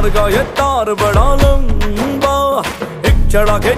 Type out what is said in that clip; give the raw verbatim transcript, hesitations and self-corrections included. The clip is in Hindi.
का ये तार बड़ा लंबा, एक चढ़ा के